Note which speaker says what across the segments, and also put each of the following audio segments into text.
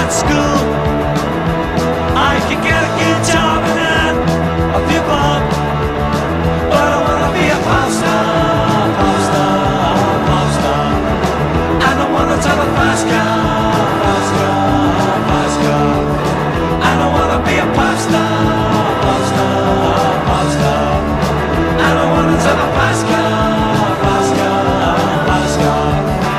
Speaker 1: at school. I could get a good job and then a few bob. But I wanna be a pop star, pop star, pop star. I don't wanna drive a fast car, fast car, fast car. I don't wanna be a pop star, pop star, pop star. I don't wanna drive a fast car, fast car, fast car.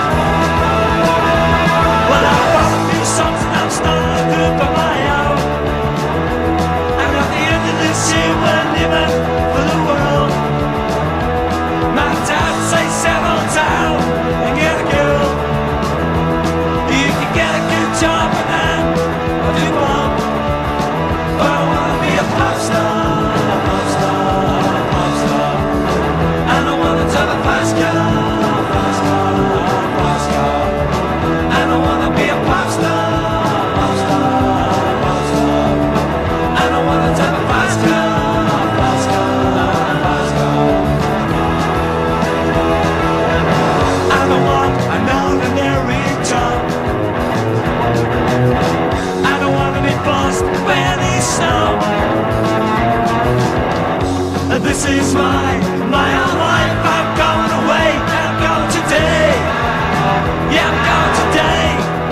Speaker 1: Well, I wrote a few songs and I'm starting a group of my own. And at the end of this year we're living for the world. My dad says settle down and get a girl. You can get a good job and then a few bob. But I wanna be a pop star, pop star, pop star. I don't wanna drive a fast car, fast car, fast car. I don't wanna be a pop star, pop star, pop star. I don't wanna drive a fast car, fast car, fast car. I don't want an ordinary job. I don't wanna be bossed by any snob. This is my own life. I'm going away. I'm going today. Yeah, I'm going today.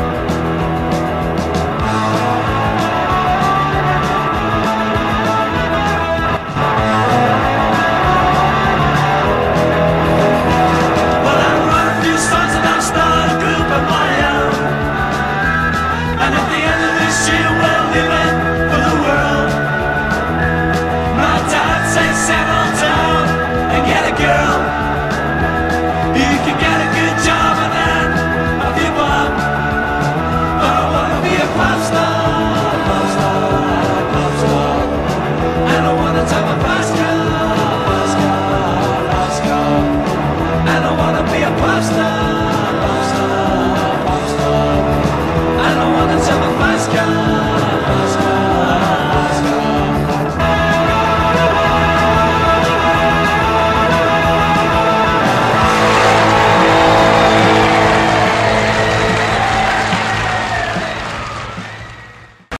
Speaker 1: Well, I wrote a few songs and I'll start a group of my own. And at the end of this year, we're living for the world. My dad says settle